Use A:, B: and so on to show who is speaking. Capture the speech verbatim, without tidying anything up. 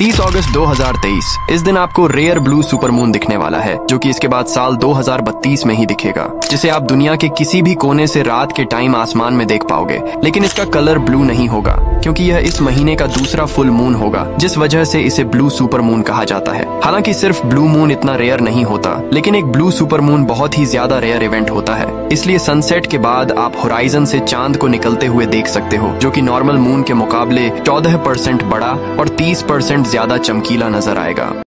A: तीस अगस्त दो हज़ार तेईस, इस दिन आपको रेयर ब्लू सुपरमून दिखने वाला है, जो कि इसके बाद साल दो हज़ार बत्तीस में ही दिखेगा, जिसे आप दुनिया के किसी भी कोने से रात के टाइम आसमान में देख पाओगे। लेकिन इसका कलर ब्लू नहीं होगा, क्योंकि यह इस महीने का दूसरा फुल मून होगा, जिस वजह से इसे ब्लू सुपरमून कहा जाता है। हालांकि सिर्फ ब्लू मून इतना रेयर नहीं होता, लेकिन एक ब्लू सुपरमून बहुत ही ज्यादा रेयर इवेंट होता है। इसलिए सनसेट के बाद आप होराइजन से चांद को निकलते हुए देख सकते हो, जो कि नॉर्मल मून के मुकाबले चौदह परसेंट बड़ा और तीस परसेंट ज्यादा चमकीला नजर आएगा।